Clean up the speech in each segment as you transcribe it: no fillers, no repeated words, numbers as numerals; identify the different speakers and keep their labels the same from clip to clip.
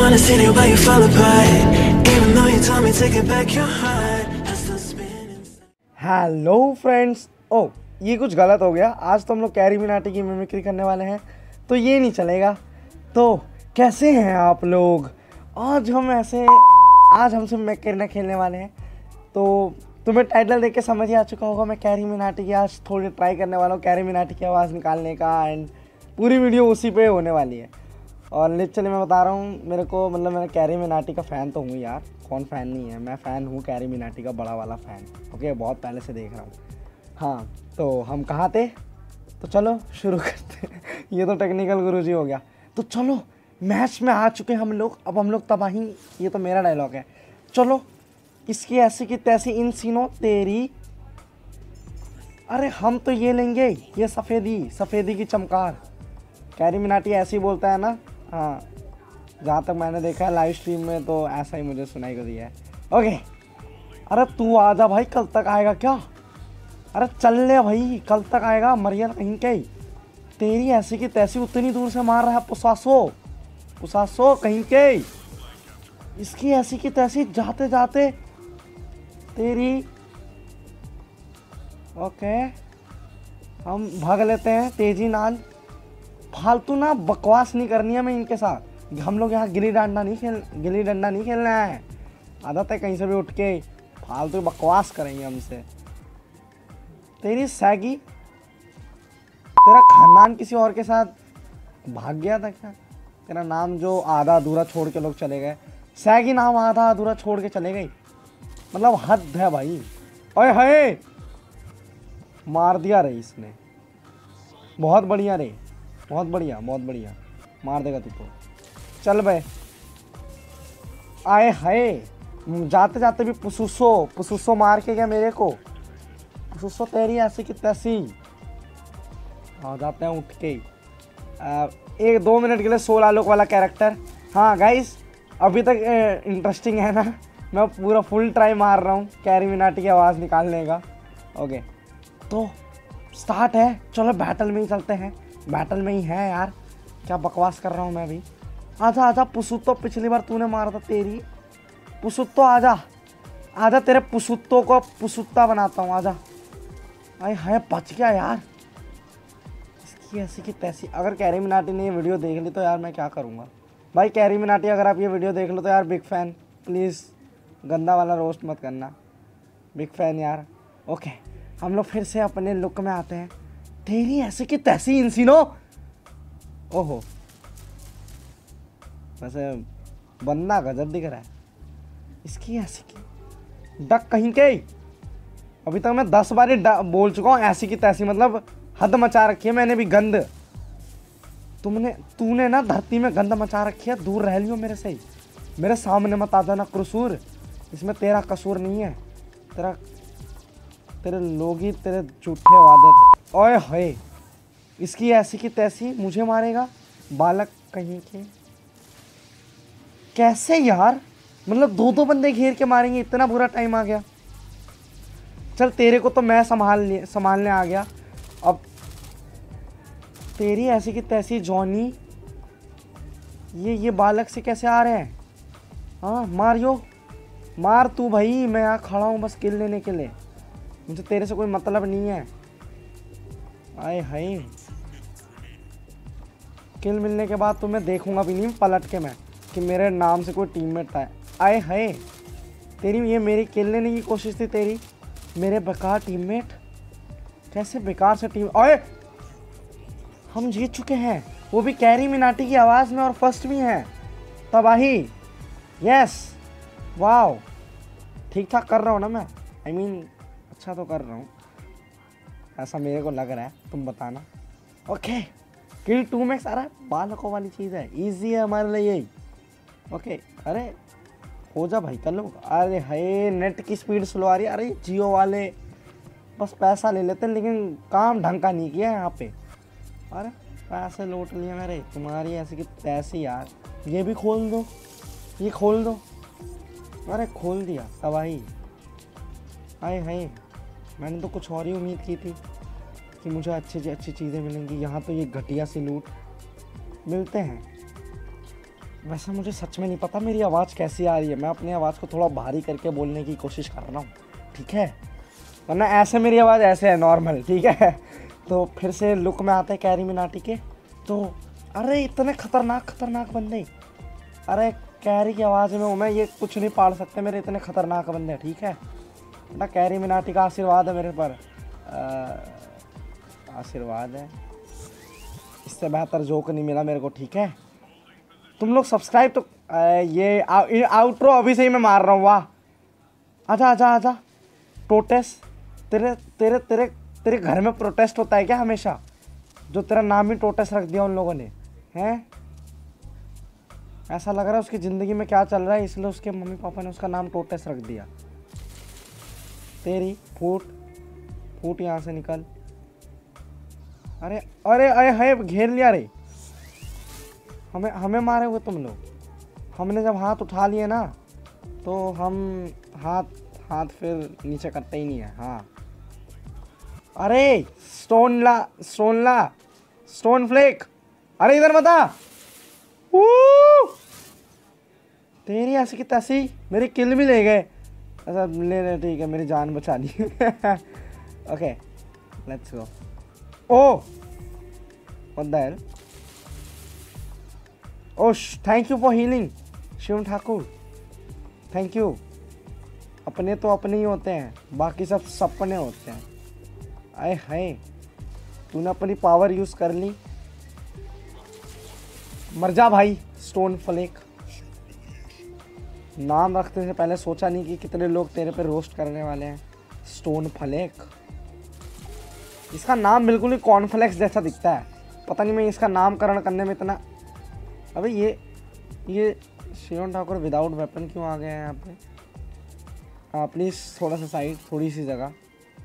Speaker 1: wanna see you but you fall apart. Even though you told me to get back your heart, I still spin inside.
Speaker 2: Hello friends. ओ ये कुछ गलत हो गया। आज तो हम लोग कैरी मिनाटी की मिमिक्री करने वाले हैं, तो ये नहीं चलेगा। तो कैसे हैं आप लोग? आज हमसे मिमिक्री खेलने वाले हैं। तो तुम्हें टाइटल देख के समझ ही आ चुका होगा, मैं कैरी मिनाटी की आज थोड़ी ट्राई करने वाला हूँ कैरी मिनाटी की आवाज़ निकालने का। एंड पूरी वीडियो उसी पे होने वाली है। और लिटरली मैं बता रहा हूँ, मैं कैरी मिनाटी का फ़ैन तो हूँ यार, कौन फ़ैन नहीं है। मैं फ़ैन हूँ कैरी मिनाटी का, बड़ा वाला फ़ैन। ओके, बहुत पहले से देख रहा हूँ। हाँ, तो हम कहाँ थे? तो चलो शुरू करते हैं। ये तो टेक्निकल गुरुजी हो गया। तो चलो मैच में आ चुके हम लोग, अब हम लोग तबाही। ये तो मेरा डायलॉग है। चलो इसकी ऐसी की तैसी इन सीनों तेरी। अरे हम तो ये लेंगे, ये सफ़ेदी की चमकार। कैरी मिनाटी ऐसे ही बोलता है ना। हाँ, जहाँ तक मैंने देखा है लाइव स्ट्रीम में, तो ऐसा ही मुझे सुनाई को दिया है। ओके, अरे तू आजा भाई, कल तक आएगा क्या? अरे चल ले भाई, कल तक आएगा मरियल कहीं के। तेरी ऐसी की तैसी उतनी दूर से मार रहा है पुसासो कहीं के। इसकी ऐसी की तैसी जाते जाते तेरी। ओके, हम भाग लेते हैं तेजी नाल। फालतू ना बकवास नहीं करनी है मैं इनके साथ। हम लोग यहाँ गिल्ली डंडा नहीं खेलना है। आदत है कहीं से भी उठ के फालतू बकवास करेंगे हमसे। तेरी सैगी, तेरा खानदान किसी और के साथ भाग गया था क्या? तेरा नाम जो आधा अधूरा छोड़ के लोग चले गए, सैगी नाम आधा अधूरा छोड़ के चले गई, मतलब हद है भाई। ओए हाय, मार दिया रे इसने। बहुत बढ़िया रे, बहुत बढ़िया मार देगा तू तो। चल बे। आए हाय, जाते जाते भी पुसुसो मार के गया मेरे को। पुसुसो तेरी ऐसी की तैसी। हाँ, जाते हैं उठ के। 1-2 मिनट के लिए 16 लोग वाला कैरेक्टर। हाँ गाइस, अभी तक इंटरेस्टिंग है ना? मैं पूरा फुल ट्राई मार रहा हूँ कैरी मिनाटी की आवाज़ निकालने का। ओके, तो स्टार्ट है। चलो बैटल में ही चलते हैं। बैटल में ही है यार, क्या बकवास कर रहा हूँ मैं भी। आजा पुसुत्तो, पिछली बार तूने मारा था। तेरी पुसुत्तो आजा तेरे पुसुत्तो को पुसुत्ता बनाता हूँ। आजा। अरे हाय, बच गया यार। इसकी ऐसी की तैसी। अगर कैरी मिनाटी ने ये वीडियो देख ली तो यार मैं क्या करूँगा भाई। कैरी मिनाटी अगर आप ये वीडियो देख लो तो यार बिग फैन, प्लीज़ गंदा वाला रोस्ट मत करना, बिग फैन यार। ओके, हम लोग फिर से अपने लुक में आते हैं। तेरी ऐसी की तैसी इंसिनो। ओहो, वैसे बंदा गजब दिख रहा है। इसकी ऐसी की डक कहीं के। अभी तक मैं 10 बार बोल चुका हूँ ऐसी की तैसी, मतलब हद मचा रखी है मैंने भी गंद। तूने ना धरती में गंद मचा रखी है। दूर रह लियो मेरे से, मेरे सामने मत आ जाना कसूर। इसमें तेरा कसूर नहीं है। तेरे लोग ही तेरे झूठे वादे थे। ओए होए, इसकी ऐसी की तैसी मुझे मारेगा बालक कहीं के। कैसे यार, मतलब 2-2 बंदे घेर के मारेंगे, इतना बुरा टाइम आ गया। चल तेरे को तो मैं संभालने आ गया। अब तेरी ऐसी की तैसी जॉनी। ये बालक से कैसे आ रहे हैं? हाँ, मार तू भाई, मैं यहाँ खड़ा हूँ बस किल लेने के लिए। मुझे तेरे से कोई मतलब नहीं है। आए हाय, किल मिलने के बाद तो मैं देखूंगा भी नहीं पलट के मैं कि मेरे नाम से कोई टीममेट था। आए हाय, ये मेरी किल लेने की कोशिश थी तेरी, मेरे बेकार टीममेट। कैसे बेकार से टीम। ओए, हम जीत चुके हैं, वो भी कैरी मिनाटी की आवाज़ में, और फर्स्ट भी हैं। तबाही। यस, वाओ, ठीक ठाक कर रहा हूँ ना मैं? I mean, अच्छा तो कर रहा हूँ, ऐसा मेरे को लग रहा है, तुम बताना। ओके, किल 2 में सारा बालकों वाली चीज़ है, इजी है हमारे लिए यही। ओके, अरे हो जा भाई कर लो। अरे हाय, नेट की स्पीड स्लो आ रही है। अरे जियो वाले बस पैसा ले लेते हैं, लेकिन काम ढंग का नहीं किया है यहाँ पे। अरे पैसे लूट लिए मेरे, तुम्हारी ऐसी की तैसी यार। ये भी खोल दो, ये खोल दो। अरे खोल दिया, तबाही। आए हाय, मैंने तो कुछ और ही उम्मीद की थी कि मुझे अच्छी चीज़ें मिलेंगी। यहाँ तो ये घटिया सी लूट मिलते हैं। वैसे मुझे सच में नहीं पता मेरी आवाज़ कैसी आ रही है। मैं अपनी आवाज़ को थोड़ा भारी करके बोलने की कोशिश कर रहा हूँ, ठीक है, वरना ऐसे मेरी आवाज़ ऐसे है नॉर्मल, ठीक है। तो फिर से लुक में आते हैं कैरी मिनाटी के। तो अरे इतने खतरनाक खतरनाक बंदे, अरे कैरी की आवाज़ में हूँ मैं, ये कुछ नहीं पाड़ सकते मेरे इतने खतरनाक बंदे, ठीक है ना। कैरी मिनाटी का आशीर्वाद है मेरे पर, आशीर्वाद है, इससे बेहतर जोक नहीं मिला मेरे को, ठीक है। तुम लोग सब्सक्राइब तो ये आउट्रो अभी से ही मैं मार रहा हूँ। वाह, आजा आजा आजा। प्रोटेस्ट, तेरे तेरे तेरे तेरे घर में प्रोटेस्ट होता है क्या हमेशा, जो तेरा नाम ही प्रोटेस्ट रख दिया उन लोगों ने, हैं? ऐसा लग रहा है उसकी ज़िंदगी में क्या चल रहा है, इसलिए उसके मम्मी पापा ने उसका नाम टोटेस रख दिया। तेरी फूट फूट यहाँ से निकल। अरे अरे अरे है, घेर लिया रे, हमें मारे हुए तुम लोग। हमने जब हाथ उठा लिए ना तो हम हाथ फिर नीचे करते ही नहीं है। हाँ, अरे स्टोन ला स्टोन फ्लेक, अरे इधर बता। तेरी ऐसी की तैसी मेरी किल भी ले गए। अच्छा ले ठीक है, मेरी जान बचा ली। Okay let's go. Oh what the hell, oh thank you for healing Shivam Thakur, thank you. अपने तो अपने ही होते हैं, बाकी सब सपने होते हैं। आए हाय, तूने अपनी पावर यूज़ कर ली, मर जा भाई। स्टोन फ्लेक, नाम रखने से पहले सोचा नहीं कि कितने लोग तेरे पे रोस्ट करने वाले हैं। स्टोन फ्लेक, इसका नाम बिल्कुल ही कॉर्नफ्लेक्स जैसा दिखता है। पता नहीं मैं इसका नामकरण करने में इतना, अबे ये शिवम ठाकुर विदाउट वेपन क्यों आ गए हैं यहाँ पे? हाँ प्लीज़ थोड़ा सा साइड, थोड़ी सी जगह।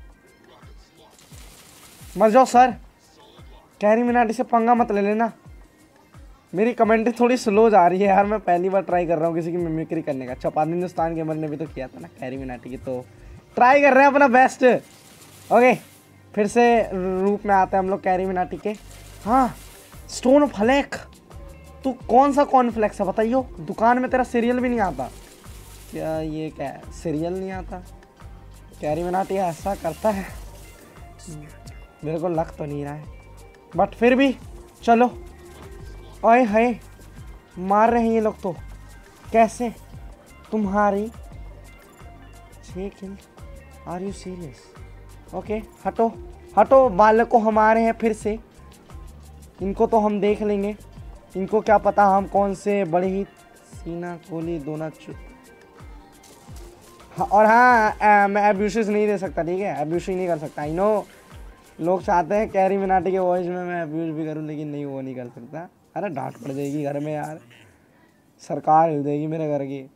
Speaker 2: मर जाओ सर, कैरी मिनाटी से पंगा मत ले लेना। मेरी कमेंट्री थोड़ी स्लो जा रही है यार, मैं पहली बार ट्राई कर रहा हूँ किसी की मिमिक्री करने का। चपाद हिंदुस्तान गेमर ने भी तो किया था ना कैरी मिनाटी की, तो ट्राई कर रहे हैं अपना बेस्ट। ओके फिर से रूप में आते हैं हम लोग कैरी मिनाटी के। हाँ स्टोन फ्लेक, तू कौन सा कॉर्नफ्लेक्स है बताइयो? दुकान में तेरा सीरियल भी नहीं आता क्या? ये क्या है, सीरियल नहीं आता? कैरी मिनाटी ऐसा करता है, मेरे को लग तो नहीं रहा है, बट फिर भी चलो। ओए हाय, मार रहे हैं ये लोग तो। कैसे तुम्हारी 6 kill, are you serious? Okay हटो हटो, बालकों हमारे हैं फिर से, इनको तो हम देख लेंगे। इनको क्या पता हम कौन से बड़े ही सीना गोली दोना और हाँ मैं एब्यूसेस नहीं दे सकता, ठीक है, एब्यूस ही नहीं कर सकता। आई नो लोग चाहते हैं कैरी मिनाटी के वॉइस में मैं अब्यूज भी करूं, लेकिन नहीं, वो नहीं कर सकता। अरे डांट पड़ जाएगी घर में यार, सरकार हिल देगी मेरे घर की।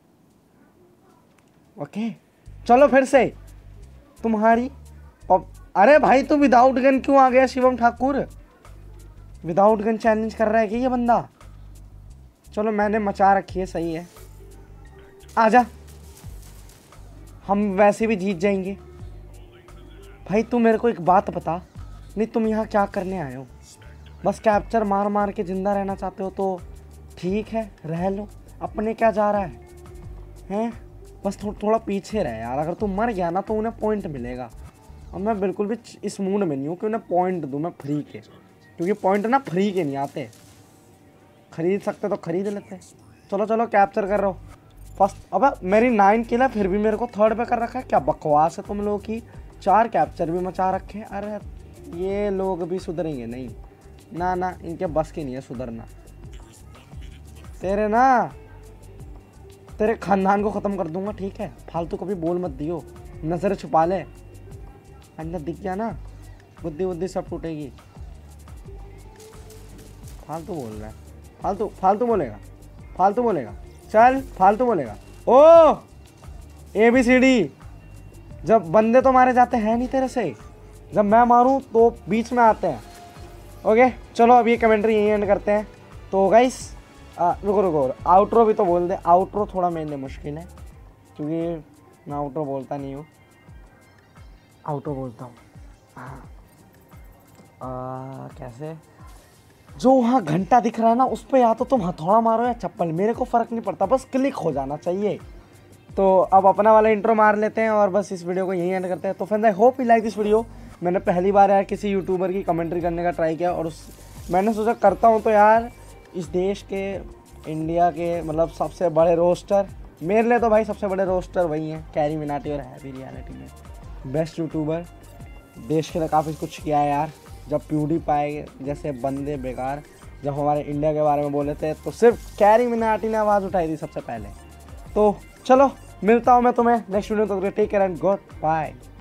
Speaker 2: ओके चलो फिर से तुम्हारी अरे भाई तू विदाउट गन क्यों आ गया Shivam Thakur? Without gun challenge कर रहा है क्या ये बंदा? चलो मैंने मचा रखी है, सही है, आजा, हम वैसे भी जीत जाएंगे। भाई तू मेरे को एक बात बता, नहीं तुम यहाँ क्या करने आए हो? बस कैप्चर मार मार के जिंदा रहना चाहते हो तो ठीक है, रह लो, अपने क्या जा रहा है हैं? बस थोड़ा पीछे रहे यार, अगर तू मर गया ना तो उन्हें पॉइंट मिलेगा, और मैं बिल्कुल भी इस मूड में नहीं हूँ कि उन्हें पॉइंट दूँ मैं फ्री के, क्योंकि पॉइंट ना फ्री के नहीं आते, खरीद सकते तो खरीद लेते। चलो चलो कैप्चर कर रहे हो फर्स्ट। अब मेरी 9 किल है, फिर भी मेरे को 3rd पे कर रखा है, क्या बकवास है तुम लोगों की। 4 कैप्चर भी मचा रखे हैं। अरे ये लोग भी सुधरेंगे नहीं, ना ना, इनके बस की नहीं है सुधरना। तेरे खानदान को ख़त्म कर दूंगा, ठीक है, फालतू कभी बोल मत दियो, नज़र छुपा ले, अंदर दिख गया ना बुद्धि बुद्धि सब टूटेगी। फालतू बोल रहा है, फालतू बोलेगा, चल फालतू बोलेगा। ओ ABCD, जब बंदे तो मारे जाते हैं नहीं तेरे से, जब मैं मारूं तो बीच में आते हैं। ओके चलो अब ये कमेंट्री यहीं एंड करते हैं। तो गाइस रुको आउट्रो भी तो बोल दे। आउट्रो थोड़ा मेरे लिए मुश्किल है क्योंकि मैं आउट्रो बोलता नहीं हूँ, आउट्रो बोलता हूँ। हाँ कैसे जो वहाँ घंटा दिख रहा है ना, उस पर या तो तुम हथौड़ा मारो या चप्पल, मेरे को फ़र्क नहीं पड़ता, बस क्लिक हो जाना चाहिए। तो अब अपना वाला इंट्रो मार लेते हैं और बस इस वीडियो को यहीं एंड करते हैं। तो friends, I hope you like this video. मैंने पहली बार यार किसी यूट्यूबर की कमेंट्री करने का ट्राई किया और मैंने सोचा करता हूँ तो यार इस देश के, इंडिया के मतलब सबसे बड़े रोस्टर, मेरे लिए तो भाई सबसे बड़े रोस्टर वही हैं, कैरी मिनाटी, और है भी रियलिटी में बेस्ट यूट्यूबर। देश के लिए काफ़ी कुछ किया है यार। जब प्यूडीपाई जैसे बंदे बेकार जब हमारे इंडिया के बारे में बोले थे तो सिर्फ कैरी मिनाटी ने आवाज़ उठाई थी सबसे पहले। तो चलो मिलता हूँ मैं तुम्हें नेक्स्ट वीडियो, तो take care and good bye.